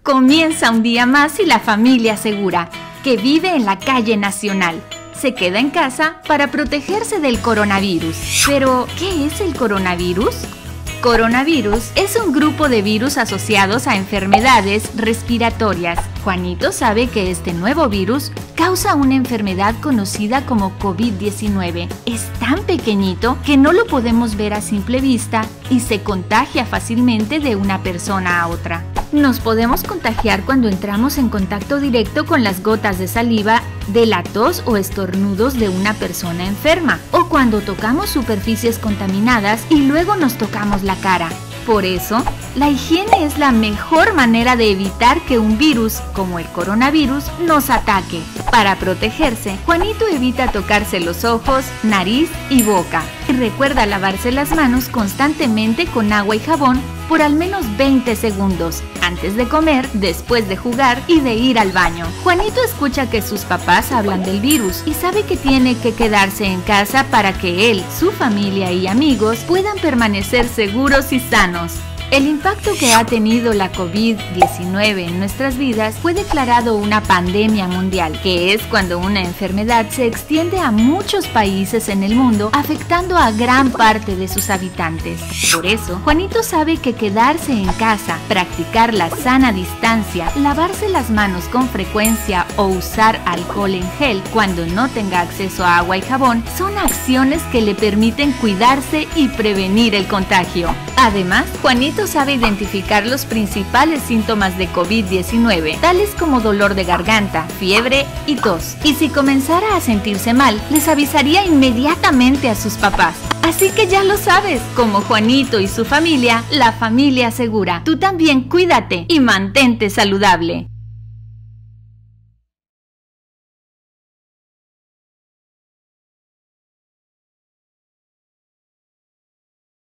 Comienza un día más y la familia Segura, que vive en la calle Nacional, se queda en casa para protegerse del coronavirus. Pero, ¿qué es el coronavirus? Coronavirus es un grupo de virus asociados a enfermedades respiratorias. Juanito sabe que este nuevo virus causa una enfermedad conocida como COVID-19. Es tan pequeñito que no lo podemos ver a simple vista y se contagia fácilmente de una persona a otra. Nos podemos contagiar cuando entramos en contacto directo con las gotas de saliva de la tos o estornudos de una persona enferma, o cuando tocamos superficies contaminadas y luego nos tocamos la cara. Por eso, la higiene es la mejor manera de evitar que un virus, como el coronavirus, nos ataque. Para protegerse, Juanito evita tocarse los ojos, nariz y boca. Y recuerda lavarse las manos constantemente con agua y jabón por al menos 20 segundos, antes de comer, después de jugar y de ir al baño. Juanito escucha que sus papás hablan del virus y sabe que tiene que quedarse en casa para que él, su familia y amigos puedan permanecer seguros y sanos. El impacto que ha tenido la COVID-19 en nuestras vidas fue declarado una pandemia mundial, que es cuando una enfermedad se extiende a muchos países en el mundo, afectando a gran parte de sus habitantes. Por eso, Juanito sabe que quedarse en casa, practicar la sana distancia, lavarse las manos con frecuencia o usar alcohol en gel cuando no tenga acceso a agua y jabón son acciones que le permiten cuidarse y prevenir el contagio. Además, Juanito sabe identificar los principales síntomas de COVID-19, tales como dolor de garganta, fiebre y tos. Y si comenzara a sentirse mal, les avisaría inmediatamente a sus papás. Así que ya lo sabes, como Juanito y su familia, la familia Segura. Tú también cuídate y mantente saludable.